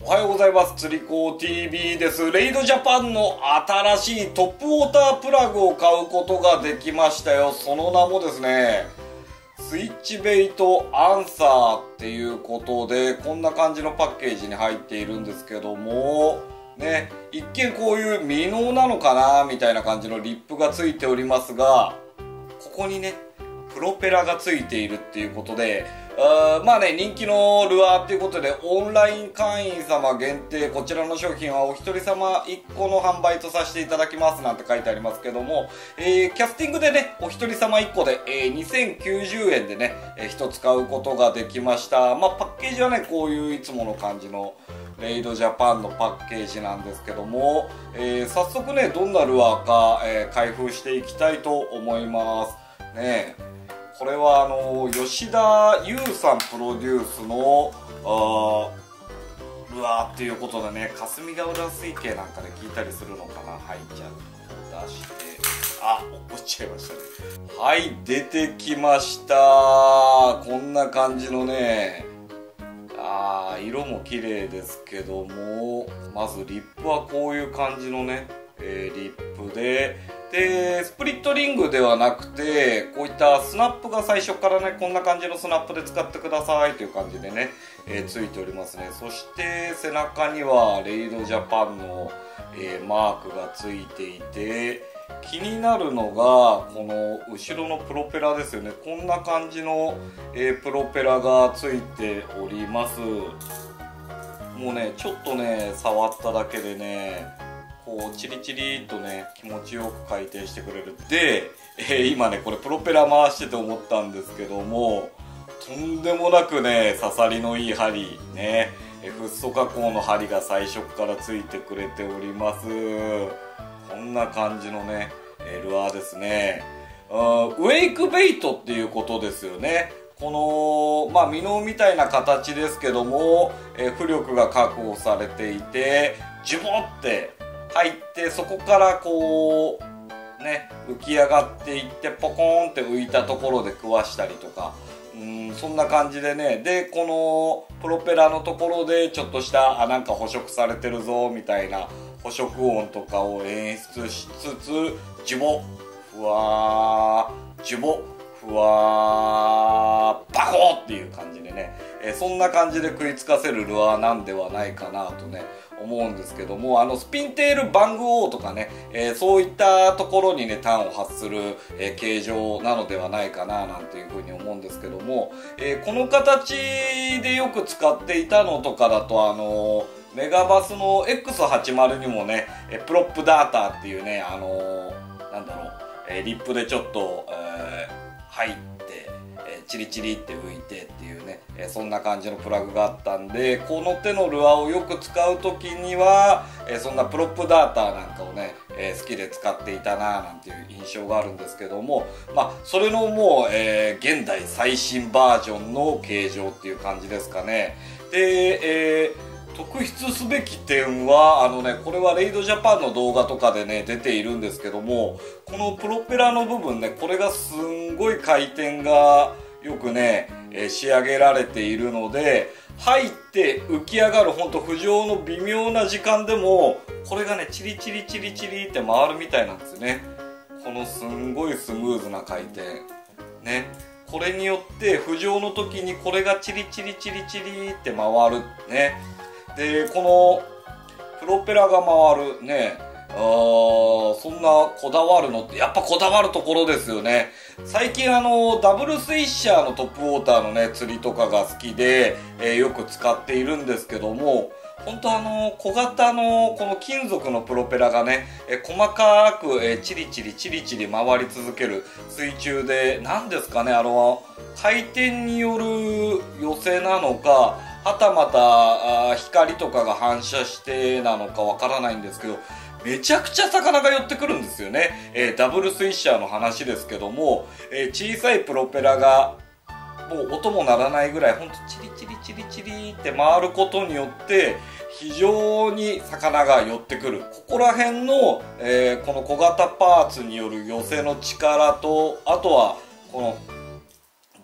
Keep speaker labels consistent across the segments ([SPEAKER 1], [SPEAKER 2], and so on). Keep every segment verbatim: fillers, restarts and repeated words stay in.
[SPEAKER 1] おはようございます。釣り子 ティービー です。レイドジャパンの新しいトップウォータープラグを買うことができましたよ。その名もですね、スイッチベイトアンサーっていうことで、こんな感じのパッケージに入っているんですけども、ね、一見こういう未納なのかなみたいな感じのリップがついておりますが、ここにね、プロペラがついているっていうことで、あまあね、人気のルアーっていうことで、オンライン会員様限定、こちらの商品はお一人様いっこの販売とさせていただきますなんて書いてありますけども、えー、キャスティングでね、お一人様いっこで、えー、にせんきゅうじゅうえんでね、えー、ひとつ買うことができました。まあ、パッケージはね、こういういつもの感じのレイドジャパンのパッケージなんですけども、えー、早速ね、どんなルアーか、えー、開封していきたいと思います。ねえ。これはあの吉田優さんプロデュースのあルアーっていうことでね、霞ヶ浦水系なんかで聞いたりするのかな。はい、じゃあ出して、あ、落ちちゃいましたね。はい、出てきました。こんな感じのね、あー、色も綺麗ですけども、まずリップはこういう感じのね、えー、リップで、でスプリットリングではなくて、こういったスナップが最初からね、こんな感じのスナップで使ってくださいという感じでね、えー、ついておりますね。そして背中にはレイドジャパンの、えー、マークがついていて、気になるのがこの後ろのプロペラですよね。こんな感じの、えー、プロペラがついております。もうね、ちょっとね触っただけでね、こうチリチリとね気持ちよく回転してくれる。で、えー、今ねこれプロペラ回してて思ったんですけども、とんでもなくね刺さりのいい針ね、えフッ素加工の針が最初からついてくれております。こんな感じのね、えー、ルアーですね。あウェイクベイトっていうことですよね。このまあミノみたいな形ですけども、えー、浮力が確保されていて、ジュボって入って、そこからこうね浮き上がっていって、ポコーンって浮いたところで食わしたりとか、うん、そんな感じでね。でこのプロペラのところでちょっとしたあなんか捕食されてるぞみたいな捕食音とかを演出しつつ、ジュボふわージュボふわーバコーっていう感じでね、えー、そんな感じで食いつかせるルアーなんではないかなとね思うんですけども、あのスピンテールバングオーとかね、えー、そういったところにね端を発する、えー、形状なのではないかななんていうふうに思うんですけども、えー、この形でよく使っていたのとかだと、あのー、メガバスの エックスはちじゅう にもね、えー、プロップダーターっていうね、あのー、なんだろう、えー、リップでちょっと、えー、入ってチリチリって浮いてっていうね、えー、そんな感じのプラグがあったんで、この手のルアーをよく使う時には、えー、そんなプロップダーターなんかをね、えー、好きで使っていたななんていう印象があるんですけども、まあそれのもう、えー、現代最新バージョンの形状っていう感じですかね。で、えー特筆すべき点は、あのね、これはレイドジャパンの動画とかでね出ているんですけども、このプロペラの部分ね、これがすんごい回転がよくね、えー、仕上げられているので、入って浮き上がるほんと浮上の微妙な時間でもこれがねチリチリチリチリって回るみたいなんですよね。このすんごいスムーズな回転ね、これによって浮上の時にこれがチリチリチリチリって回るね。でこのプロペラが回るね、あそんなこだわるのってやっぱこだわるところですよね。最近あのダブルスイッシャーのトップウォーターのね釣りとかが好きで、えー、よく使っているんですけども、本当あの小型のこの金属のプロペラがね、えー、細かく、えー、チリチリチリチリ回り続ける水中で、何ですかね、あの回転による寄せなのか、はたまた光とかが反射してなのかわからないんですけど、めちゃくちゃ魚が寄ってくるんですよね。えー、ダブルスイッシャーの話ですけども、えー、小さいプロペラがもう音も鳴らないぐらいほんとチリチリチリチリって回ることによって非常に魚が寄ってくる。ここら辺の、えー、この小型パーツによる寄せの力と、あとはこの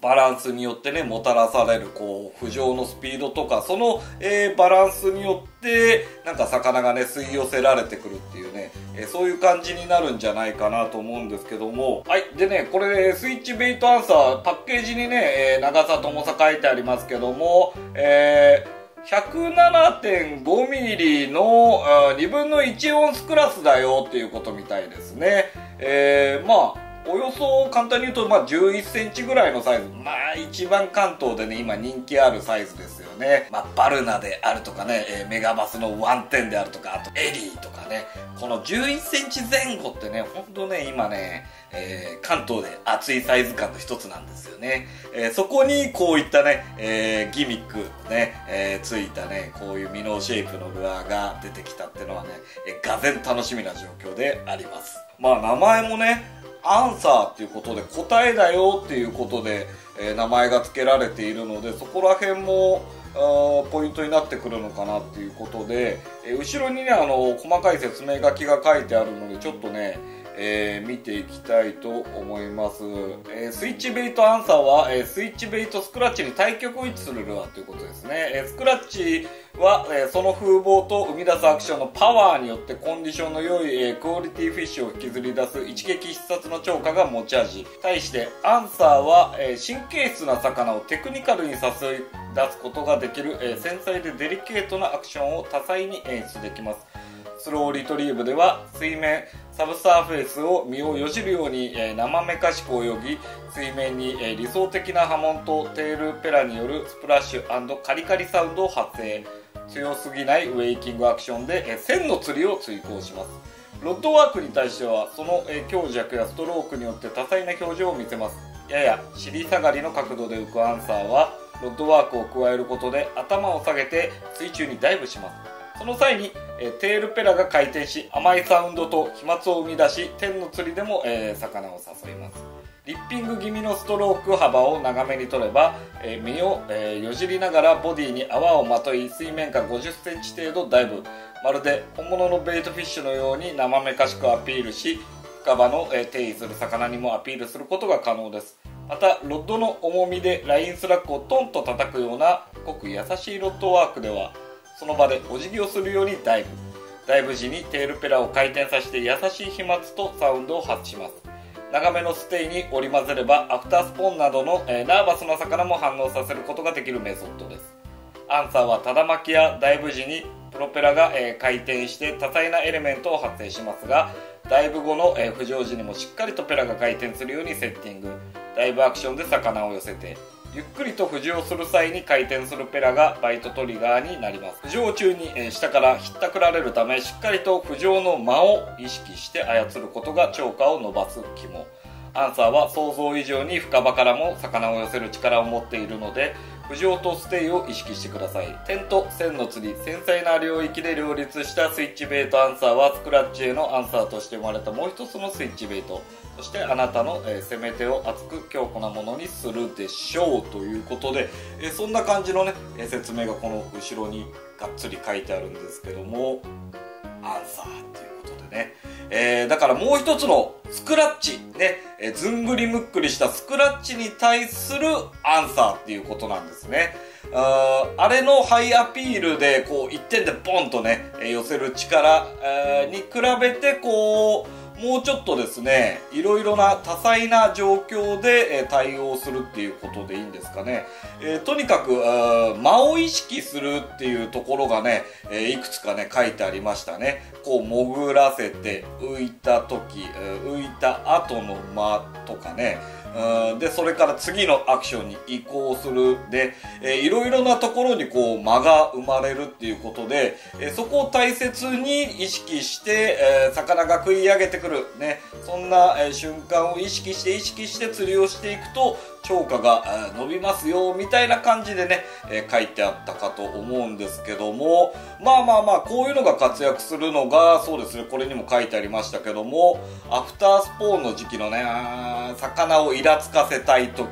[SPEAKER 1] バランスによってねもたらされるこう浮上のスピードとか、その、えー、バランスによってなんか魚がね吸い寄せられてくるっていうね、えー、そういう感じになるんじゃないかなと思うんですけども、はい。でね、これスイッチベイトアンサーパッケージにね、えー、長さと重さ書いてありますけども、えーひゃくななてんごミリのにぶんのいちオンスクラスだよっていうことみたいですね。えー、まあおよそ簡単に言うと、まあ、じゅういっセンチぐらいのサイズ。まあ一番関東でね今人気あるサイズですよね。まあバルナであるとかね、えー、メガバスのワンテンであるとか、あとエリーとかね、このじゅういっセンチぜん後ってねほんとね今ね、えー、関東で熱いサイズ感の一つなんですよね。えー、そこにこういったね、えー、ギミックね、えー、ついたねこういうミノーシェイプのルアーが出てきたっていうのはね、えー、がぜん楽しみな状況であります。まあ名前もねアンサーっていうことで答えだよっていうことで、えー、名前が付けられているので、そこら辺もあポイントになってくるのかなっていうことで、えー、後ろにねあの細かい説明書きが書いてあるのでちょっとね、えー、見ていきたいと思います。えー、スイッチベイトアンサーは、えー、スイッチベイトスクラッチに対極を位置するルアーということですね。えー、スクラッチは、えー、その風貌と生み出すアクションのパワーによってコンディションの良い、えー、クオリティフィッシュを引きずり出す一撃必殺の釣果が持ち味。対してアンサーは、えー、神経質な魚をテクニカルに誘い出すことができる、えー、繊細でデリケートなアクションを多彩に演出できます。スローリトリーブでは水面サブサーフェイスを身をよじるように、えー、生めかしく泳ぎ、水面に、えー、理想的な波紋とテールペラによるスプラッシュ&カリカリサウンドを発生。強すぎないウェイキングアクションで、えー、線の釣りを追求します。ロッドワークに対してはその、えー、強弱やストロークによって多彩な表情を見せます。やや尻下がりの角度で浮くアンサーはロッドワークを加えることで頭を下げて水中にダイブします。その際に、えー、テールペラが回転し甘いサウンドと飛沫を生み出し、天の釣りでも、えー、魚を誘います。リッピング気味のストローク幅を長めに取れば、えー、身を、えー、よじりながらボディに泡をまとい、水面下ごじゅっセンチ程度ダイブ。まるで本物のベイトフィッシュのように生めかしくアピールし、深場の、えー、定位する魚にもアピールすることが可能です。またロッドの重みでラインスラックをトンと叩くようなごく優しいロッドワークでは、その場でお辞儀をするようにダイブ。ダイブ時にテールペラを回転させて優しい飛沫とサウンドを発します。長めのステイに織り交ぜればアフタースポンなどの、えー、ナーバスな魚も反応させることができるメソッドです。アンサーはただ巻きやダイブ時にプロペラが、えー、回転して多彩なエレメントを発生しますが、ダイブ後の、えー、浮上時にもしっかりとペラが回転するようにセッティング。ダイブアクションで魚を寄せてゆっくりと浮上する際に回転するペラがバイトトリガーになります。浮上中に、えー、下からひったくられるため、しっかりと浮上の間を意識して操ることが釣果を伸ばす肝。アンサーは想像以上に深場からも魚を寄せる力を持っているので、浮上とステイを意識してください。点と線の釣り、繊細な領域で両立したスイッチベイトアンサーはスクラッチへのアンサーとして生まれたもう一つのスイッチベイト。そしてあなたの、えー、攻め手を厚く強固なものにするでしょうということで、えー、そんな感じのね、えー、説明がこの後ろにがっつり書いてあるんですけども、アンサーということでね、えー、だからもう一つのスクラッチね、えー、ずんぐりむっくりしたスクラッチに対するアンサーっていうことなんですね。あ, あれのハイアピールでこういってんでボンとね寄せる力、えー、に比べてこうもうちょっとですね、いろいろな多彩な状況で対応するっていうことでいいんですかね。えー、とにかく間を意識するっていうところがね、いくつかね書いてありましたね。こう潜らせて浮いた時、浮いた後の間とかね、でそれから次のアクションに移行するで、えー、いろいろなところにこう間が生まれるっていうことで、えー、そこを大切に意識して、えー、魚が食い上げてくるね、そんな、えー、瞬間を意識して意識して釣りをしていくと釣果が、えー、伸びますよみたいな感じでね、えー、書いてあったかと思うんですけども、まあまあまあこういうのが活躍するのがそうですね、これにも書いてありましたけども、アフタースポーンの時期のね、魚をイラつかせたい時、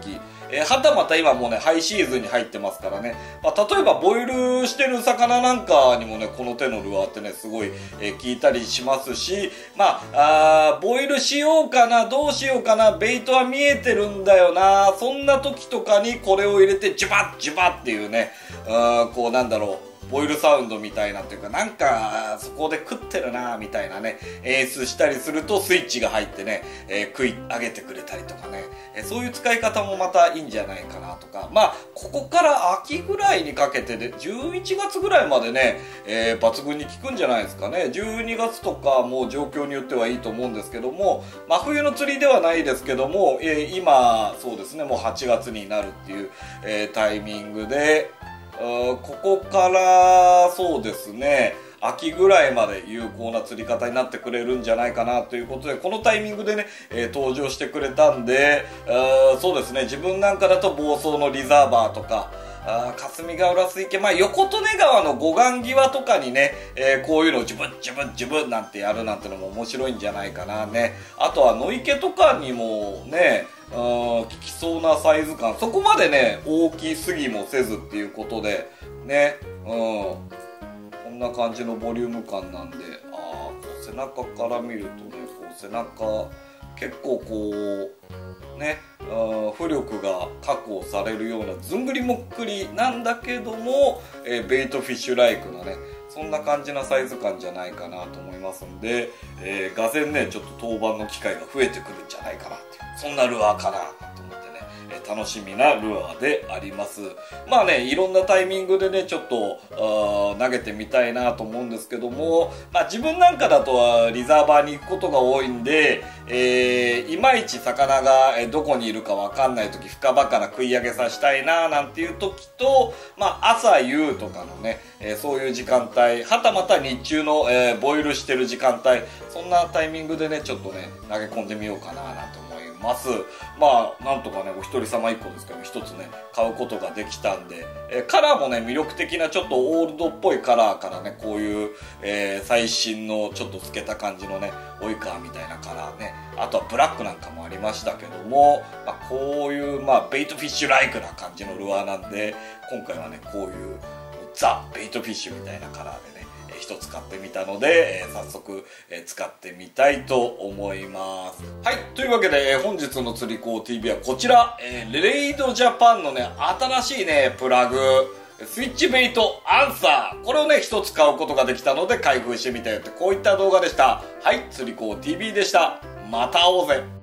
[SPEAKER 1] えー、はたまた今もうね、ハイシーズンに入ってますからね。まあ、例えばボイルしてる魚なんかにもね、この手のルアーってね、すごい、えー、効いたりしますし、まあ、あボイルしようかな、どうしようかな、ベイトは見えてるんだよな、そんな時とかにこれを入れて、ジュバッジュバッっていうね、あこうなんだろう、ボイルサウンドみたいなっていうか、なんかそこで食ってるなみたいなね、演出したりするとスイッチが入ってね、えー、食い上げてくれたりとかね、えー、そういう使い方もまたいいんじゃないかなとか、まあここから秋ぐらいにかけてでじゅういちがつぐらいまでね、えー、抜群に効くんじゃないですかね。じゅうにがつとかもう状況によってはいいと思うんですけども、真冬の釣りではないですけども、えー、今そうですね、もうはちがつになるっていう、えー、タイミングで、ここからそうですね、秋ぐらいまで有効な釣り方になってくれるんじゃないかなということで、このタイミングでね、えー、登場してくれたんで、そうですね、自分なんかだと房総のリザーバーとか、あ霞ヶ浦水系、まあ、横利根川の護岸際とかにね、えー、こういうのをジュブンジュブンジュブンなんてやるなんてのも面白いんじゃないかなね。あとは野池とかにもね、効きそうなサイズ感、そこまでね大きすぎもせずっていうことでね、うん、こんな感じのボリューム感なんで、あこう背中から見るとね、こう背中結構こうね、浮力が確保されるようなずんぐりもっくりなんだけども、えー、ベイトフィッシュライクなね、そんな感じなサイズ感じゃないかなと思いますんで、えー、がぜんねちょっと当番の機会が増えてくるんじゃないかなっていう、そんなルアーかなと思ってね、えー、楽しみなルアーであります。まあね、いろんなタイミングでねちょっと投げてみたいなと思うんですけども、まあ自分なんかだとリザーバーに行くことが多いんで、えー、いまいち魚がどこにいるか分かんない時、深々な食い上げさせたいななんていう時と、まあ朝夕とかのね、えー、そういう時間帯、はたまた日中の、えー、ボイルしてる時間帯、そんなタイミングでねちょっとね投げ込んでみようかななんて思います。まあなんとかねお一人様一個ですけど一つね買うことができたんで、えー、カラーもね魅力的なちょっとオールドっぽいカラーからね、こういう、えー、最新のちょっと透けた感じのねオイカーみたいなカラーね、あとはブラックなんかもありましたけども、まあ、こういう、まあ、ベイトフィッシュライクな感じのルアーなんで、今回はねこういうザ・ベイトフィッシュみたいなカラーでね一つ買ってみたので、えー、早速、えー、使ってみたいと思います。はい、というわけで、えー、本日の釣り子 ティービー はこちら、えー、レイドジャパンのね新しいねプラグスイッチベイトアンサー、これをね一つ買うことができたので開封してみたよって、こういった動画でした。はい、釣り子 ティービー でした。また会おうぜ。